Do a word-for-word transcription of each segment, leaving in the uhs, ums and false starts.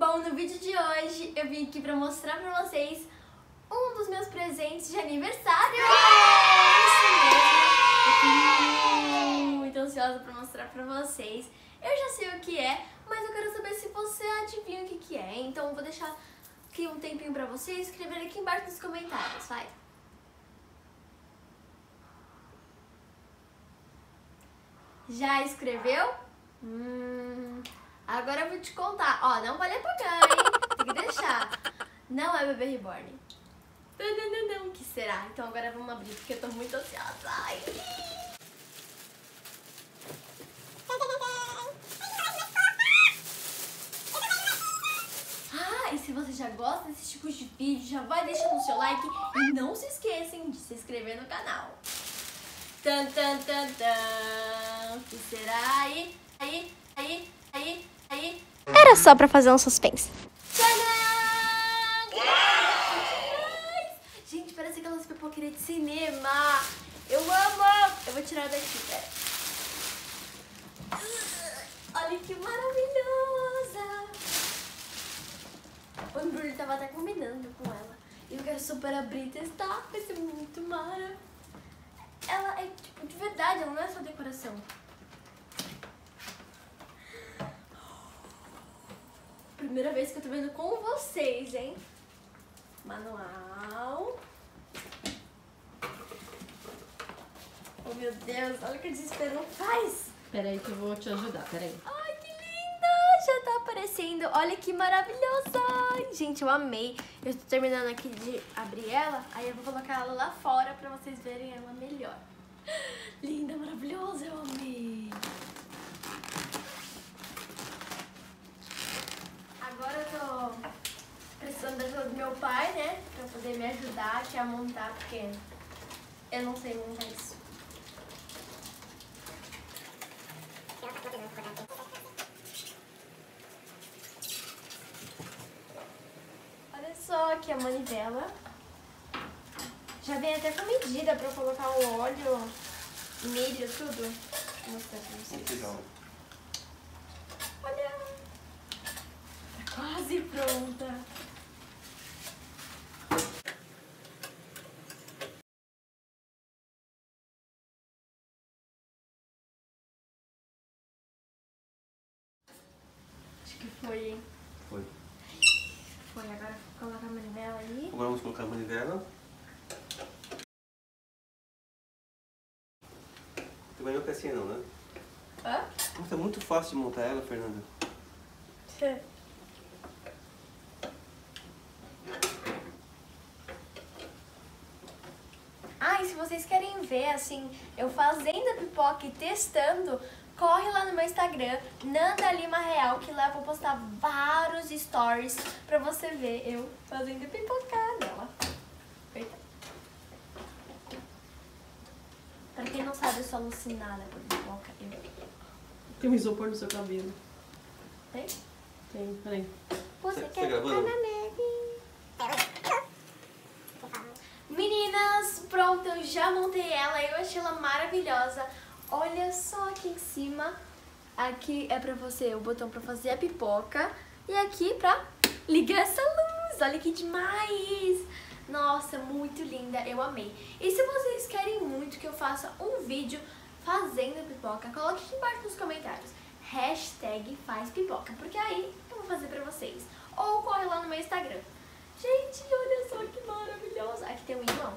Bom, no vídeo de hoje eu vim aqui pra mostrar pra vocês um dos meus presentes de aniversário! Isso mesmo! Eu tô muito ansiosa pra mostrar pra vocês. Eu já sei o que é, mas eu quero saber se você adivinha o que que é. Então eu vou deixar aqui um tempinho pra vocês escreverem aqui embaixo nos comentários, vai! Já escreveu? Hum... Agora eu vou te contar. Ó, não vale apagar, hein? Tem que deixar. Não é bebê reborn. Não, não, não, não. O que será? Então agora vamos abrir, porque eu tô muito ansiosa. Ai. Ah, e se você já gosta desse tipo de vídeo, já vai deixando o seu like e não se esquecem de se inscrever no canal. Tan, tan, tan, tan. O que será? Aí, aí, aí, aí, aí. Era só pra fazer um suspense. Tadã! Gente, parece aquelas pipoqueiras de cinema. Eu amo! Eu vou tirar daqui, pera. Olha que maravilhosa! O Bruno tava até combinando com ela. E eu quero super abrir e testar. Vai ser muito mara. Ela é tipo de verdade, ela não é só decoração. Primeira vez que eu tô vendo com vocês, hein? Manual. Oh, meu Deus, olha que desespero não faz. Peraí que eu vou te ajudar, peraí. Ai, que linda! Já tá aparecendo. Olha que maravilhosa. Gente, eu amei. Eu tô terminando aqui de abrir ela, aí eu vou colocar ela lá fora pra vocês verem ela melhor. Linda, maravilhosa, eu amei. Agora eu tô precisando da ajuda do meu pai, né? Pra poder me ajudar aqui a montar, porque eu não sei montar isso. Olha só aqui a manivela. Já vem até com medida pra eu colocar o óleo, milho, tudo. Vou mostrar pra vocês. Olha! Tá quase pronta. Acho que foi, hein? Foi. Foi, agora vou colocar a manivela aí. Agora vamos colocar a manivela. Não ganhou pecinha não, né? Hã? Mas é muito fácil de montar ela, Fernanda. Ah, e se vocês querem ver, assim, eu fazendo a pipoca e testando, corre lá no meu Instagram, Nanda Lima Real, que lá eu vou postar vários stories pra você ver eu fazendo a pipocada. Ó. Eita. Pra quem não sabe, eu sou alucinada por pipoca. Eu... Tem um isopor no seu cabelo. Tem? Tem, peraí. Você Você quer tá gravando? ficar na neve? Meninas, pronto, eu já montei ela, eu achei ela maravilhosa. Olha só aqui em cima, aqui é pra você, o botão pra fazer a pipoca e aqui pra ligar essa luz, olha que demais. Nossa, muito linda, eu amei. E se vocês querem muito que eu faça um vídeo fazendo a pipoca, coloque aqui embaixo nos comentários, hashtag faz pipoca, porque aí eu vou fazer pra vocês. Ou corre lá no meu Instagram. Gente, olha só que maravilhosa. Aqui tem um imã.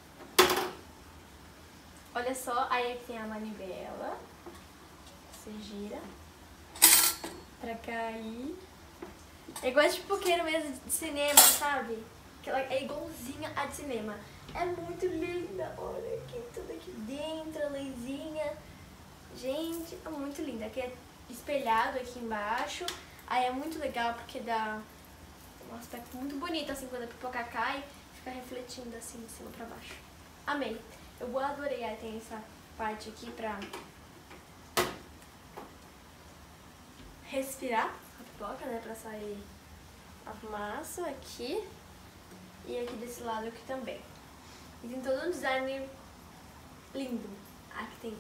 Olha só, aí aqui tem a manivela. Você gira pra cair. É igual de pipoqueiro mesmo de cinema, sabe? Que ela é igualzinha a de cinema. É muito linda. Olha aqui, tudo aqui dentro, a luzinha. Gente, é muito linda. Aqui é espelhado aqui embaixo. Aí é muito legal porque dá um aspecto muito bonito, assim, quando a pipoca cai, fica refletindo assim de cima pra baixo. Amei. Eu adorei. Aí tem essa parte aqui pra respirar a pipoca, né? Pra sair a massa aqui. E aqui desse lado aqui também. E tem todo um design lindo. Aqui tem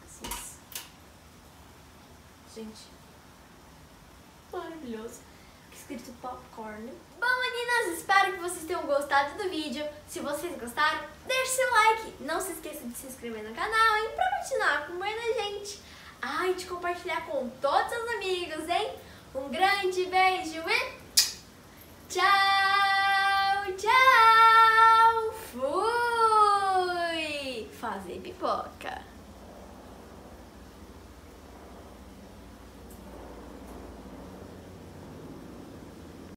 esses... Gente, maravilhoso. escrito popcorn. Bom, meninas, espero que vocês tenham gostado do vídeo. Se vocês gostaram, deixe seu like. Não se esqueça de se inscrever no canal, hein? Pra continuar acompanhando a gente. Ah, e de compartilhar com todos os amigos, hein? Um grande beijo e tchau, tchau. Fui fazer pipoca.